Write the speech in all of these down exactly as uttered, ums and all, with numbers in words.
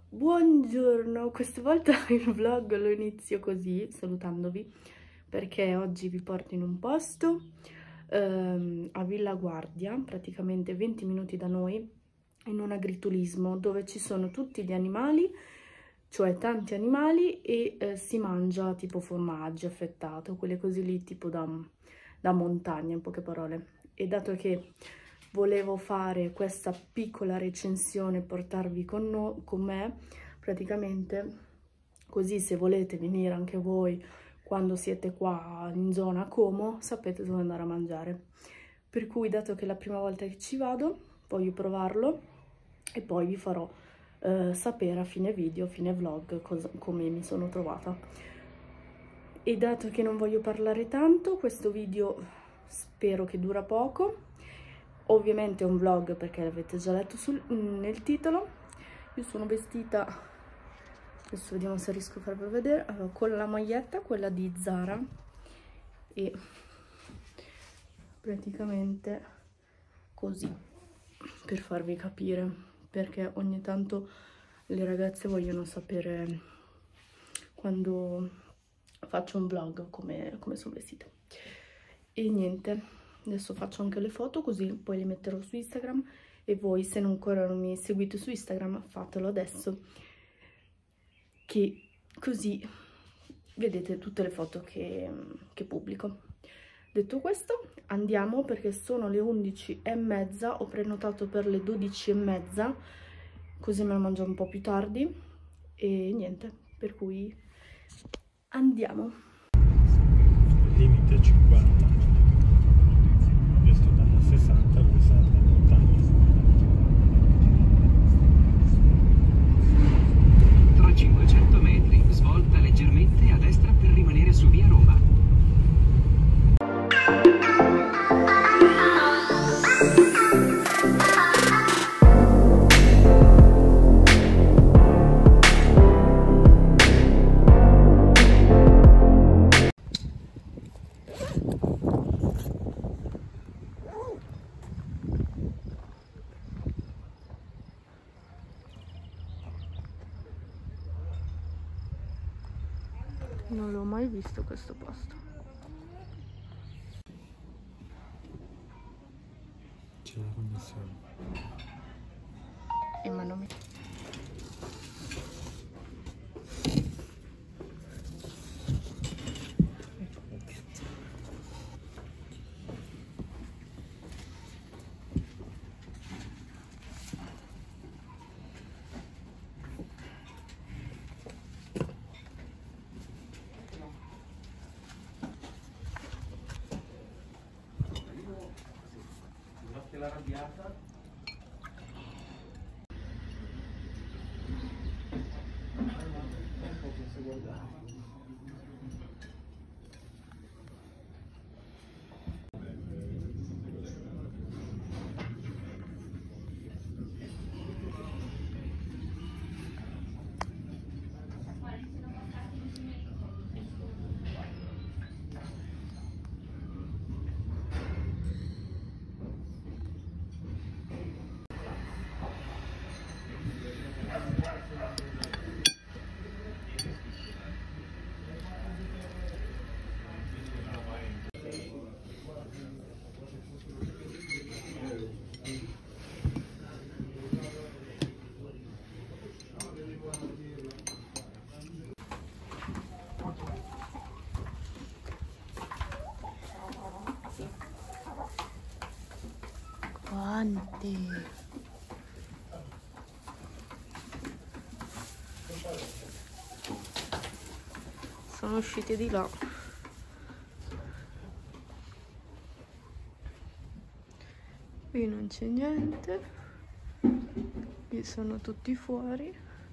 Buongiorno, questa volta il vlog lo inizio così, salutandovi, perché oggi vi porto in un posto ehm, a Villa Guardia, praticamente venti minuti da noi, in un agriturismo dove ci sono tutti gli animali, cioè tanti animali, e eh, si mangia tipo formaggio affettato, quelle così lì tipo da, da montagna, in poche parole. E dato che volevo fare questa piccola recensione, portarvi con, no, con me, praticamente, così se volete venire anche voi quando siete qua in zona Como, sapete dove andare a mangiare. Per cui, dato che è la prima volta che ci vado, voglio provarlo e poi vi farò eh, sapere a fine video, a fine vlog, cosa, come mi sono trovata. E dato che non voglio parlare tanto, questo video spero che dura poco. Ovviamente è un vlog perché l'avete già letto sul, nel titolo. Io sono vestita, adesso vediamo se riesco a farvelo vedere, allora, con la maglietta, quella di Zara, e praticamente così, per farvi capire, perché ogni tanto le ragazze vogliono sapere quando faccio un vlog come, come sono vestita. E niente, adesso faccio anche le foto così poi le metterò su Instagram, e voi, se non ancora non mi seguite su Instagram, fatelo adesso, che così vedete tutte le foto che, che pubblico. Detto questo, andiamo, perché sono le undici e mezza, ho prenotato per le dodici e mezza, così me lo mangio un po' più tardi, e niente, per cui andiamo. Limite cinquanta, io sto dando a sessanta, lui sta dando a ottanta. Tra cinquecento metri, svolta leggermente a destra per rimanere su via Roma. Non l'ho mai visto questo posto. C'è la connessione. E ma non mi... L'arrabbiata. Un po' se guardare. Quanti? Sono usciti di là. Qui non c'è niente. Qui sono tutti fuori.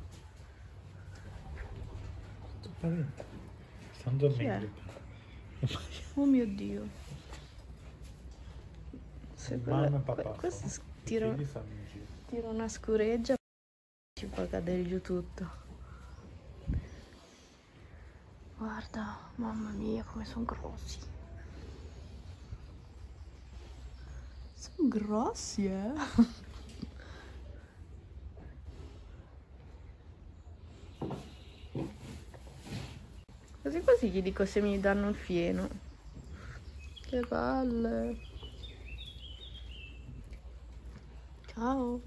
Stanno dormendo. Oh mio Dio. Se Mamma e quella, papà. questo tira, tira una scureggia, ci fa cadere giù tutto. Guarda, mamma mia, come sono grossi. Sono grossi, eh? Quasi quasi gli dico se mi danno il fieno. Che palle. Ciao.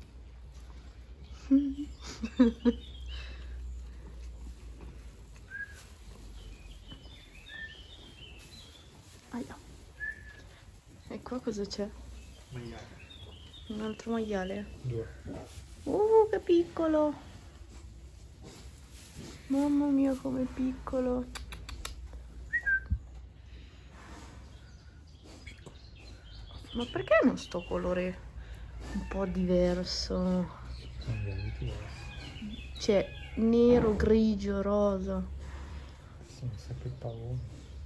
Aia. E qua cosa c'è? Maiale. Un altro maiale? Due. Uh, che piccolo! Mamma mia, com'è piccolo! Ma perché non sto colore un po' diverso? Sono belli diversi. Cioè, nero, grigio, rosa. Sono sempre pavoni.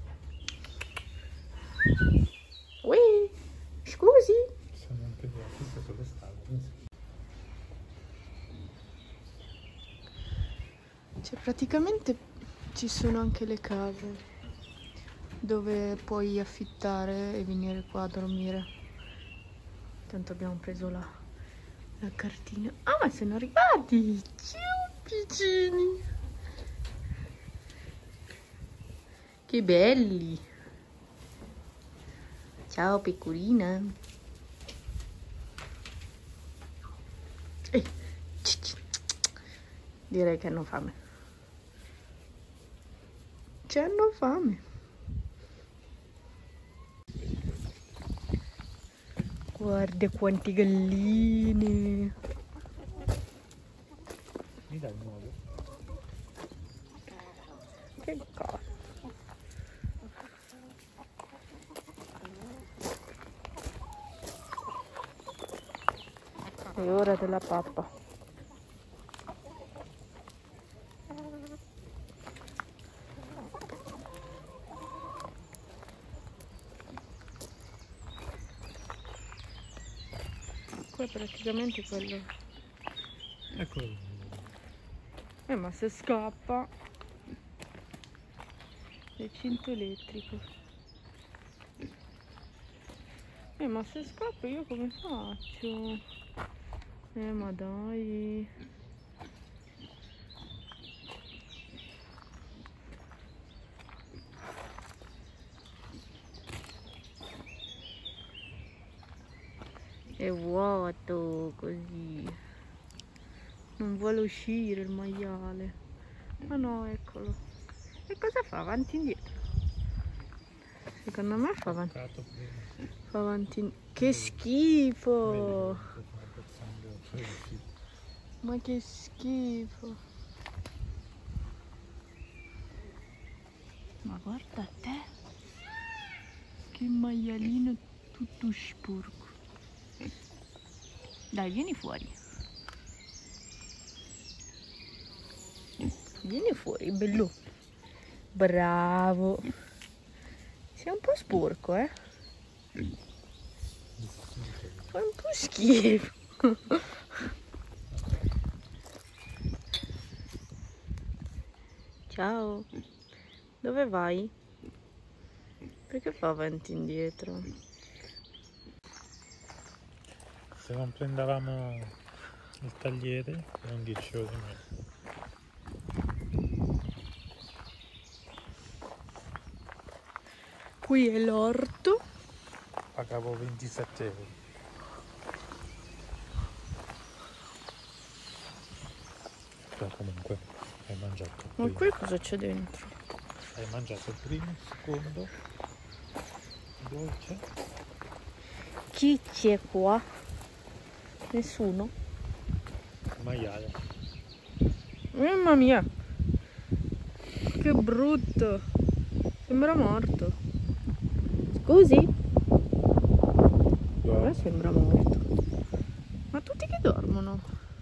Ui, scusi? Sono anche diversi sotto le stelle. Cioè, praticamente ci sono anche le case dove puoi affittare e venire qua a dormire. Tanto abbiamo preso la, la cartina. Ah, ma sono arrivati! Ciao, piccini! Che belli! Ciao, piccolina! Eh, direi che hanno fame. Ci hanno fame. Guarda quanti galline. Mi dai il nuovo? Che cazzo. È ora della pappa. Qua praticamente quello. Eccolo. Eh, ma se scappa è cinto elettrico. Eh, ma se scappa io come faccio? Eh, ma dai. È vuoto così. Non vuole uscire il maiale. Ma no, eccolo. E cosa fa? Avanti e indietro. Secondo me fa avanti. Fa avanti e indietro. Che schifo! Ma che schifo! Ma guarda te! Che maialino tutto sporco. Dai, vieni fuori. Vieni fuori, bello. Bravo. Sei un po' sporco, eh? Fa un po' schifo. Ciao. Dove vai? Perché fa avanti e indietro? Se non prendevamo il tagliere, erano dieci euro e mezzo. Qui è l'orto. Pagavo ventisette euro. Però comunque hai mangiato. Ma qui cosa c'è dentro? Hai mangiato il primo, il secondo, il dolce. Chi c'è qua? Nessuno? Il maiale. Mamma mia! Che brutto! Sembra morto. Scusi? A me sembra morto. Ma tutti che dormono?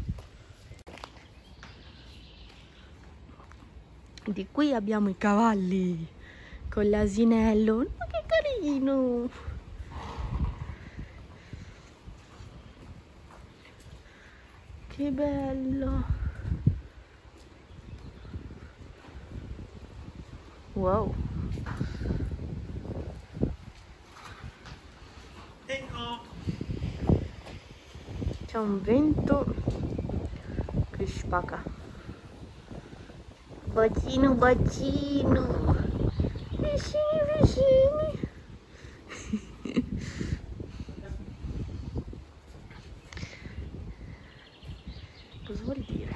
Di qui abbiamo i cavalli con l'asinello. Ma che carino! Che bello! Wow! C'è un vento che spacca. Bacino, bacino! Vicini, vicini. Cosa vuol dire?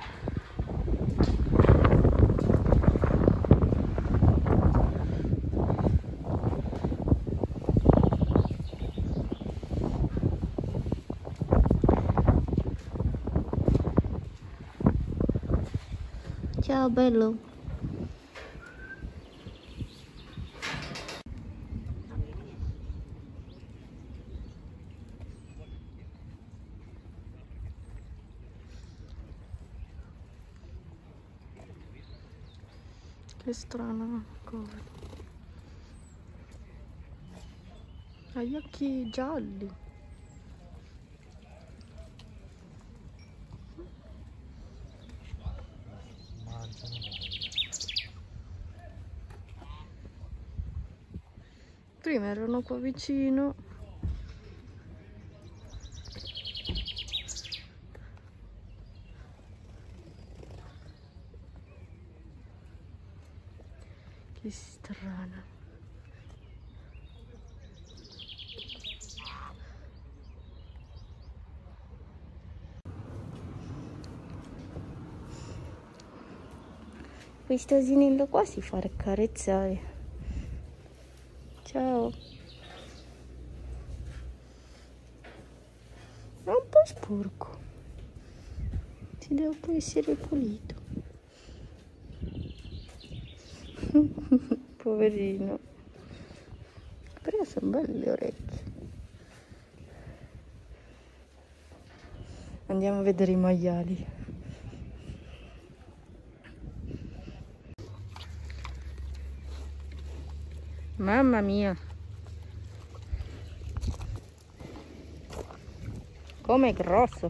Ciao bello. Che strana cosa. Ha gli occhi gialli. Prima erano qua vicino. Che strana. Questo asinello qua si fa accarezzare. Ciao. È un po' sporco. Ti deve poi essere pulito. Poverino. Però sono belle le orecchie. Andiamo a vedere i maiali. Mamma mia. Com'è grosso.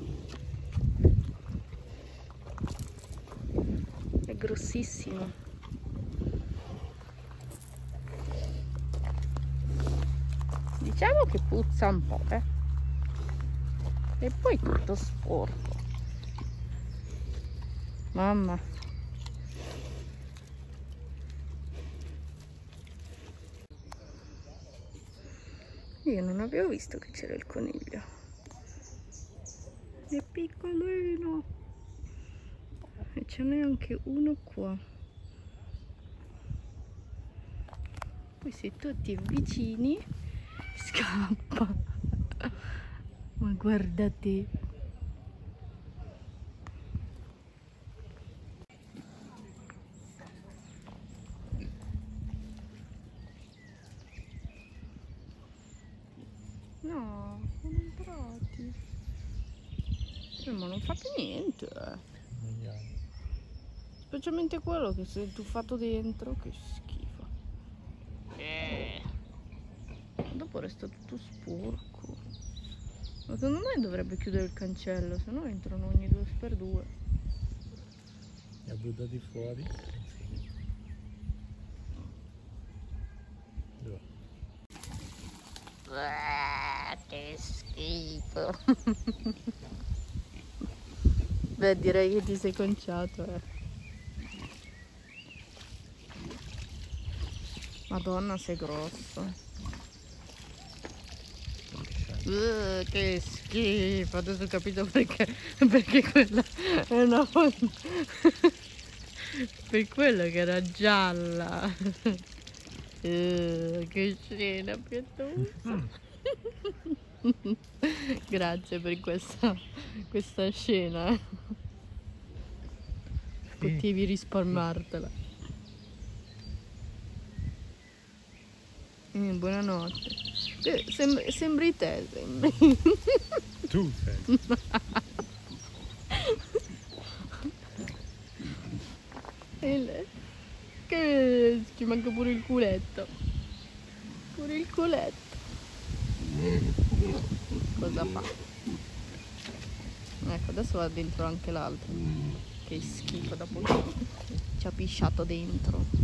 È grossissimo. Diciamo che puzza un po', eh. E poi tutto sporco. Mamma. Io non avevo visto che c'era il coniglio. È piccolino. E ce n'è anche uno qua. Poi se tu ti avvicini scappa. Ma guarda te. No, sono entrati. Eh, ma non fa più niente. Andiamo. Specialmente quello che si è tuffato dentro, che schifo. Eh. Dopo resta tutto sporco. Ma secondo me dovrebbe chiudere il cancello, se no entrano ogni due per due. Li ha buttati fuori. Dove? Ah, che schifo. Beh, direi che ti sei conciato, eh. Madonna, sei grosso. Uh, che schifo. Adesso ho capito perché, perché quella è una fonte. Per quello che era gialla. Uh, che scena pietosa. Grazie per questa, questa scena. Potevi risparmartela. Mm, buonanotte. Eh, sembri, sembri te, sembri. Tu sei. Il, che ci manca pure il culetto. Pure il culetto. Cosa fa? Ecco, adesso va dentro anche l'altro. Che schifo, dopo che ci ha pisciato dentro.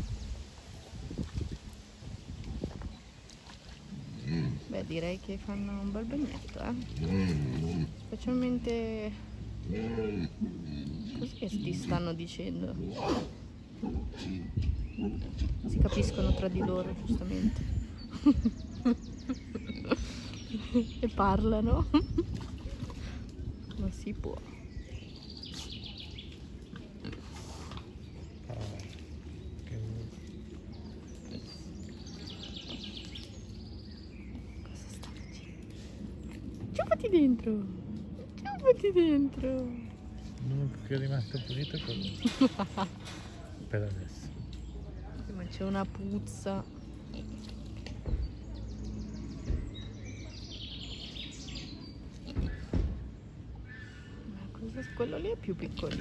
Beh, direi che fanno un bel bagnetto, eh? Specialmente... Cos'è che ti stanno dicendo? si capiscono tra di loro, giustamente. E parlano. Non si può. Cosa sta facendo? Ciuffati dentro! Ciuffati dentro! L'unico che è rimasto pulito è quello. Per adesso. Ma c'è una puzza. Quello lì è più piccolino.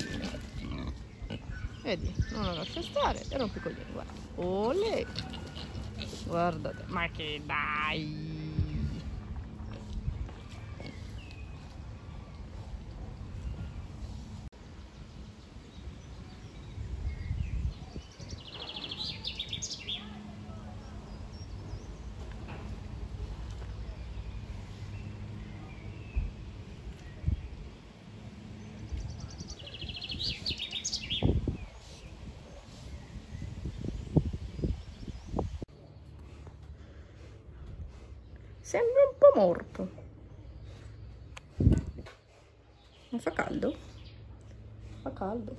Vedi, non lo lascia stare, era un piccolino, guarda. Olè! Guardate, ma che dai! Sembra un po' morto. Ma fa caldo? Fa caldo.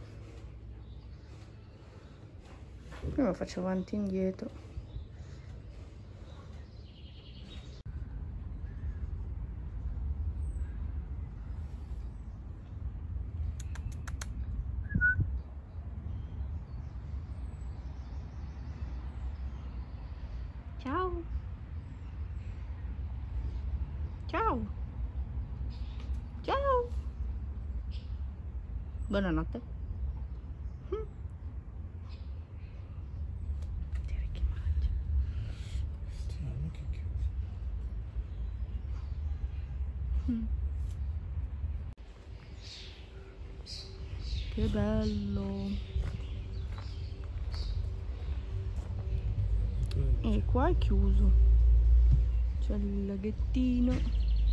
Prima faccio avanti e indietro. Ciao. Ciao. Ciao. Buonanotte. Mm. Direi che mangia. Strano che chiuso. Mm. Che bello. E qua è chiuso. C'è il laghettino.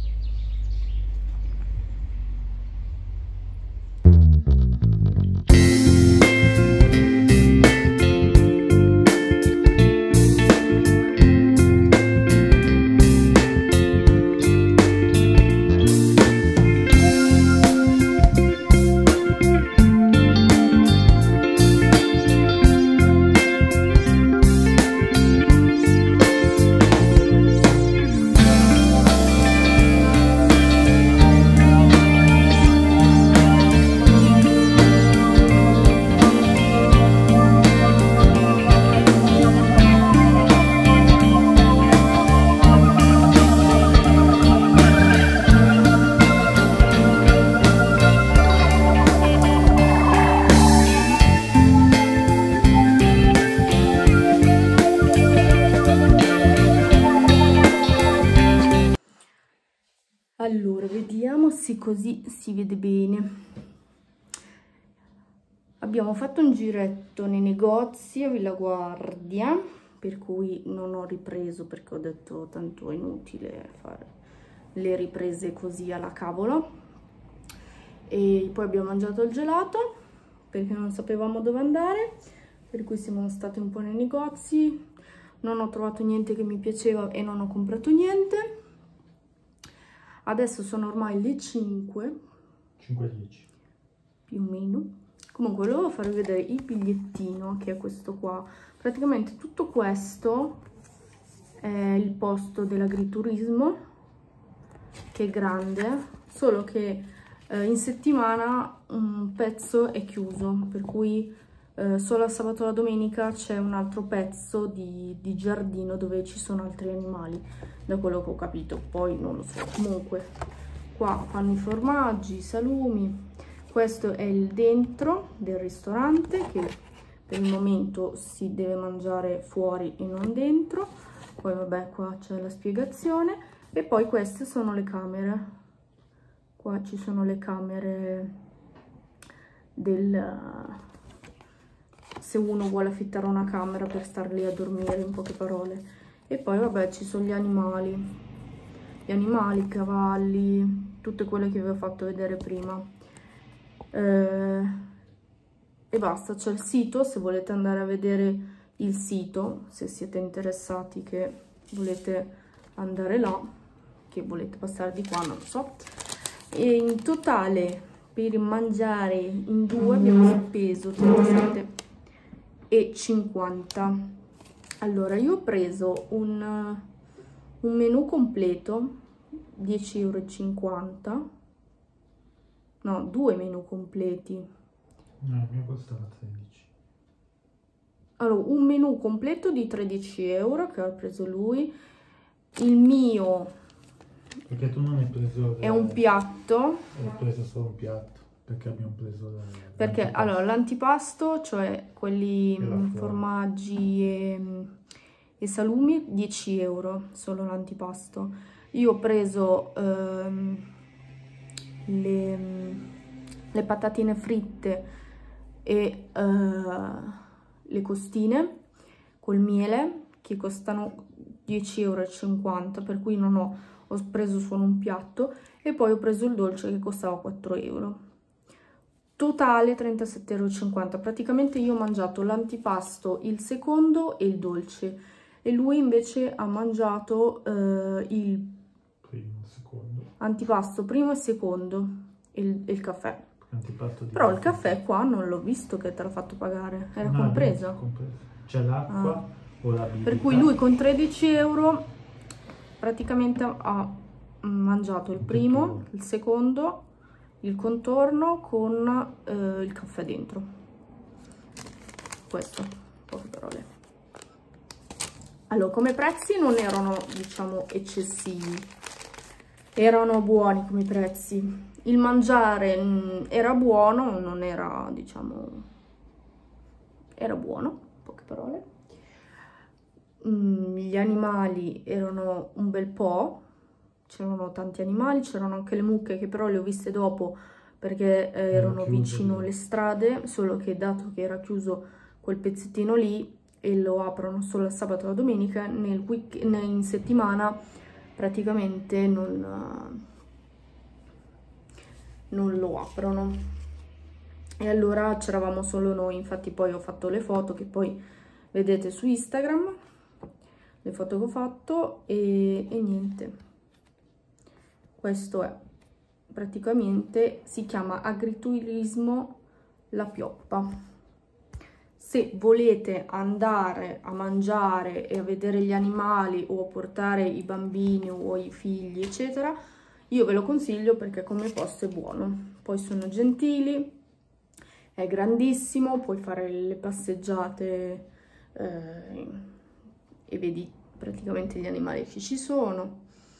Allora, vediamo se così si vede bene. Abbiamo fatto un giretto nei negozi a Villa Guardia, per cui non ho ripreso perché ho detto tanto è inutile fare le riprese così alla cavolo. E poi abbiamo mangiato il gelato perché non sapevamo dove andare, per cui siamo stati un po' nei negozi. Non ho trovato niente che mi piaceva e non ho comprato niente. Adesso sono ormai le cinque, cinque e dieci più o meno. Comunque volevo farvi vedere il bigliettino, che è questo qua. Praticamente tutto questo è il posto dell'agriturismo, che è grande, solo che eh, in settimana un pezzo è chiuso, per cui eh, solo a sabato e la domenica c'è un altro pezzo di, di giardino dove ci sono altri animali, da quello che ho capito, poi non lo so. Comunque qua fanno i formaggi, i salumi. Questo è il dentro del ristorante, che per il momento si deve mangiare fuori e non dentro. Poi vabbè, qua c'è la spiegazione. E poi queste sono le camere. Qua ci sono le camere del... se uno vuole affittare una camera per star lì a dormire, in poche parole. E poi vabbè, ci sono gli animali. Gli animali, i cavalli, tutte quelle che vi ho fatto vedere prima. Eh, e basta, c'è il sito se volete andare a vedere il sito, se siete interessati, che volete andare là, che volete passare di qua, non lo so. E in totale per mangiare in due abbiamo speso trentasette e cinquanta. Allora, io ho preso un, un menù completo, dieci e cinquanta euro. No, due menù completi. No, il mio costava tredici. Allora, un menù completo di tredici euro che ha preso lui. Il mio... Perché tu non hai preso... è un piatto. Hai preso solo un piatto. Perché abbiamo preso... La, perché, allora, l'antipasto, cioè quelli mh, formaggi e, e salumi, dieci euro, solo l'antipasto. Io ho preso ehm, le, le patatine fritte e uh, le costine col miele, che costano dieci e cinquanta euro, per cui non ho, ho preso solo un piatto, e poi ho preso il dolce che costava quattro euro. Totale trentasette e cinquanta euro. Praticamente io ho mangiato l'antipasto, il secondo e il dolce, e lui invece ha mangiato uh, il primo, secondo. Antipasto primo e secondo e il, il caffè. Di Però il caffè qua non l'ho visto che te l'ha fatto pagare, era no, compreso. C'è l'acqua ah. o la bibita. Per cui lui con tredici euro praticamente ha mangiato il primo, il secondo, il contorno con eh, il caffè dentro. Questo, poche parole. Allora, come prezzi non erano, diciamo, eccessivi, erano buoni come prezzi. Il mangiare mh, era buono, non era, diciamo, era buono, poche parole. Mm, gli animali erano un bel po', c'erano tanti animali, c'erano anche le mucche, che però le ho viste dopo perché eh, erano chiuso, vicino alle strade, solo che dato che era chiuso quel pezzettino lì e lo aprono solo il sabato e la domenica, nel week, in settimana praticamente non... non lo aprono, e allora c'eravamo solo noi. Infatti poi ho fatto le foto che poi vedete su Instagram, le foto che ho fatto, e, e niente, questo è praticamente, si chiama agriturismo La Pioppa. Se volete andare a mangiare e a vedere gli animali o a portare i bambini o i figli eccetera, io ve lo consiglio perché come posto è buono. Poi sono gentili, è grandissimo, puoi fare le passeggiate eh, e vedi praticamente gli animali che ci sono.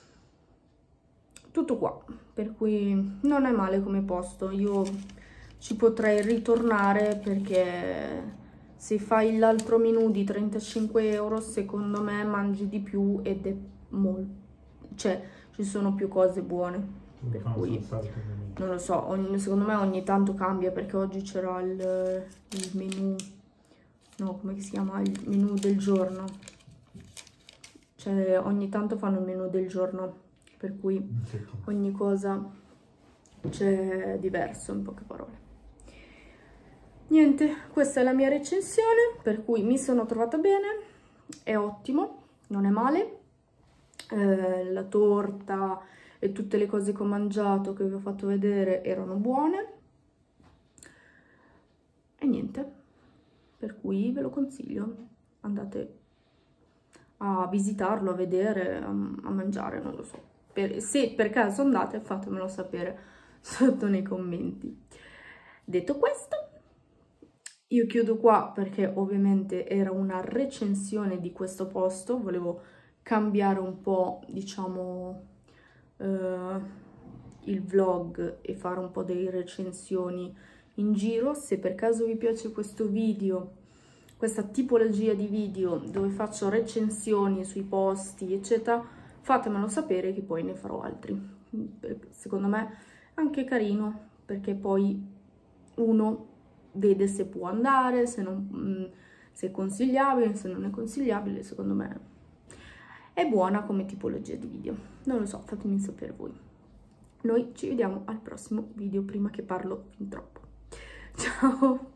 Tutto qua, per cui non è male come posto. Io ci potrei ritornare perché se fai l'altro menù di trentacinque euro, secondo me mangi di più ed è molto... cioè... ci sono più cose buone, per cui non lo so, ogni, secondo me ogni tanto cambia, perché oggi c'era il, il menù, no, come si chiama, il menù del giorno, cioè ogni tanto fanno il menù del giorno, per cui ogni cosa c'è diverso, in poche parole. Niente, questa è la mia recensione, per cui mi sono trovata bene, è ottimo, non è male. Eh, la torta e tutte le cose che ho mangiato, che vi ho fatto vedere, erano buone, e niente, per cui ve lo consiglio, andate a visitarlo, a vedere, a, a mangiare, non lo so, per, se per caso andate fatemelo sapere sotto nei commenti. Detto questo, io chiudo qua perché ovviamente era una recensione di questo posto, volevo cambiare un po', diciamo, eh, il vlog e fare un po' delle recensioni in giro. Se per caso vi piace questo video, questa tipologia di video dove faccio recensioni sui posti eccetera, fatemelo sapere che poi ne farò altri. Secondo me è anche carino, perché poi uno vede se può andare, se, non, se è consigliabile, se non è consigliabile. Secondo me è buona come tipologia di video, non lo so, fatemi sapere voi. Noi ci vediamo al prossimo video, prima che parlo fin troppo. Ciao!